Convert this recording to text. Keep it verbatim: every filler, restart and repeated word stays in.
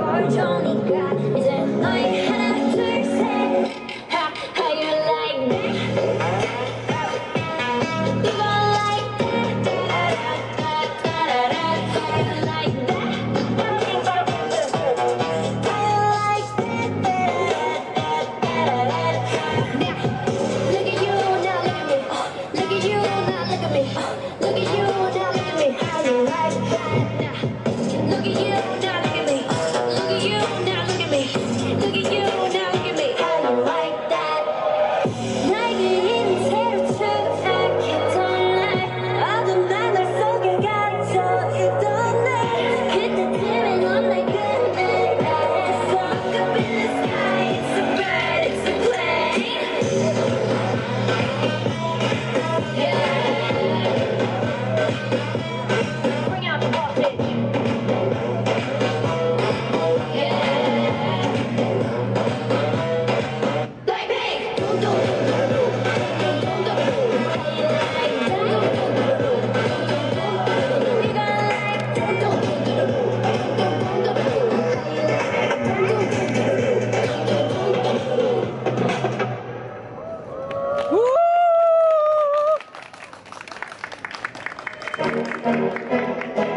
볼 정도가 이제 너의 하나 둘셋 How, how you like that? You go like that Da-da-da-da-da-da-da How you like that? How you like that? Da-da-da-da-da-da-da Now, look at you, now look at me Look at you, now look at me Look at you, now look at me How you like that? Now, look at you, now look at me Look at you, now look at me Look at you, now look at me How you like that? 나에게 이미 새로 추락했던 날 어둠 하늘 속에 갇혀 있던 날 그때쯤에 넌 날 끝내라 했어 Up in the sky, it's a bird, it's a plane Yeah Bring out the voltage Like me Dum dum dum dum dum dum dum How you like that? Dum dum dum dum You gotta like that Dum dum dum dum dum How you like that? Dum dum dum dum